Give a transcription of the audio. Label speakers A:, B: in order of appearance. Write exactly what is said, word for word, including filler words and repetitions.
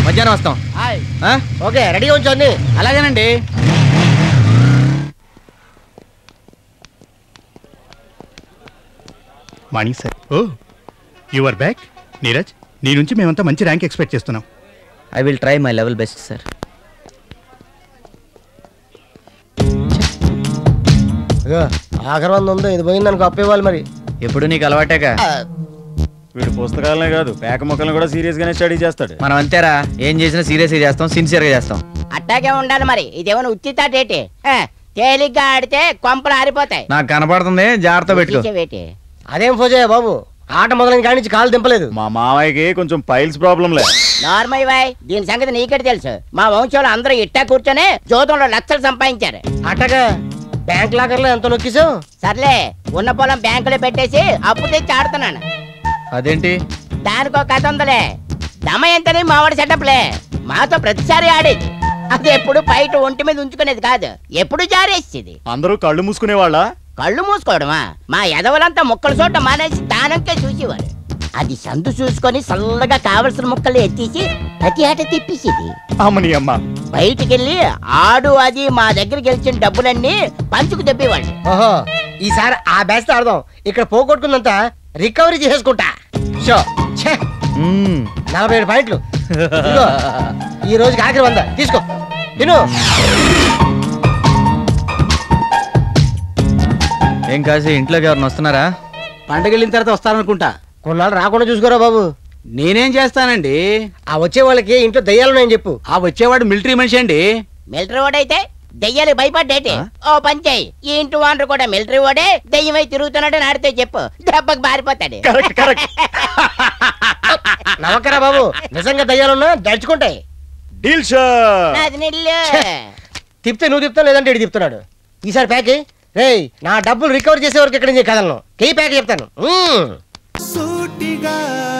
A: మధ్యాహ్నం వస్తాం.
B: ఓకే రెడీగా ఉంచండి.
A: అలాగేనండి.
C: Morning sir. Oh you are back. Neeraj, నీ నుంచి మేమంతా మంచి ర్యాంక్ ఎక్స్పెక్ట్ చేస్తున్నాం.
A: I will try my level best sir.
B: ఆఖరి వంద ఉందో ఇది పోయిందనుకో అప్పు ఇవ్వాలి. మరి
A: ఎప్పుడు నీకు అలవాటేగా.
D: వీడు పుస్తకాలనే కాదు పేక మొక్కలను కూడా సీరియస్ గానే స్టడీ చేస్తాడు.
A: మనం అంతేరా, ఏం చేసినా సీరియస్ గా చేస్తాం, సిన్సియర్ గా చేస్తాం.
E: అట్టాగే ఉండాలి. మరి ఇదేమైనా ఉత్తితాటేటి? తేలిగ్గా ఆడితే కొంపలు ఆరిపోతాయి.
A: నాకు కనపడుతుంది, జాగ్రత్త పెట్టుకో.
B: అదేం ఫోజయ్య బాబు, ఆట మొదలైన కాడి నుంచి కాలు దింపలేదు.
D: మా మావయ్యకి కొంచెం పైల్స్ ప్రాబ్లం లే.
E: నార్మల్ వాయ్, దీని సంగతి నీకెట్ తెలుసు. మా వంశంలో అందరూ ఇట్టా కూర్చొని జోతంలో లక్షలు సంపాదించారు.
B: అట్టగా బ్యాంక్ లాకర్లో ఎంత నొక్కిసావు?
E: సర్లే, ఉన్న పొలం బ్యాంకులో పెట్టేసి అప్పు తెచ్చి ఆడుతున్నాను.
A: అదేంటి?
E: దానికో కథ ఉందలే. దమయంతని మావాడి సెటప్లే. మాతో ప్రతిసారి ఆడేది. అది ఎప్పుడు బయట ఒంటి మీద ఉంచుకునేది కాదు, ఎప్పుడు జారేసేది.
D: అందరూ కళ్ళు మూసుకునే వాళ్ళ.
E: కళ్ళు మూసుకోవడమా? మా ఎదవలంతా ముక్కల చోట మానేసి దానంకే చూసేవారు. అది సందు చూసుకొని చల్లగా కావలసిన ముక్కలు ఎత్తేసి ప్రతి ఆట తిప్పేసేది.
D: అమ్మని అమ్మ.
E: బయటికెళ్ళి ఆడు అది మా దగ్గర గెలిచిన డబ్బులన్నీ పంచుకు తెప్పేవాళ్ళు.
B: ఓహో, ఈసారి ఆ బ్యాచ్ ఆడదాం. ఇక్కడ పోగొట్టుకున్నంత రికవరీ చేసుకుంటా. షో నలభై ఏడు పాయింట్లు ఈ రోజుకి ఆఖరి వంద తీసుకో. తిను.
A: ఏం కాసి ఇంట్లోకి ఎవరిని వస్తున్నారా?
F: పండగ వెళ్ళిన తర్వాత వస్తారనుకుంటా.
B: కొన్నాళ్ళు రాకుండా చూసుకోరా బాబు.
F: నేనేం చేస్తానండి?
B: ఆ వచ్చే వాళ్ళకి ఇంట్లో దయ్యాలున్నాయని చెప్పు.
F: ఆ వచ్చేవాడు మిలిటరీ మనిషి అండి.
E: మిలిటరీ వాడైతే దెయ్యాలు భయపడ్డేటి. ఓ పంచాయి, ఈ ఇంటి వాండ్రు కూడా మిలిటరీ వాడే దెయ్యమై తిరుగుతున్నాడు ఆడితే చెప్పు, దెబ్బకి బారిపోతాడు.
B: నమ్మకరా బాబు, నిజంగా దయ్యాలున్నా దడుచుకుంటాయి. తిప్తే నువ్వు తిప్తావు, లేదంటే ఇటు తిప్పుతున్నాడు. ఈసారి ప్యాక్ రే, నా డబ్బులు రికవర్ చేసే వరకు ఎక్కడ నుంచి కదలను. కీ ప్యాక్ చెప్తాను.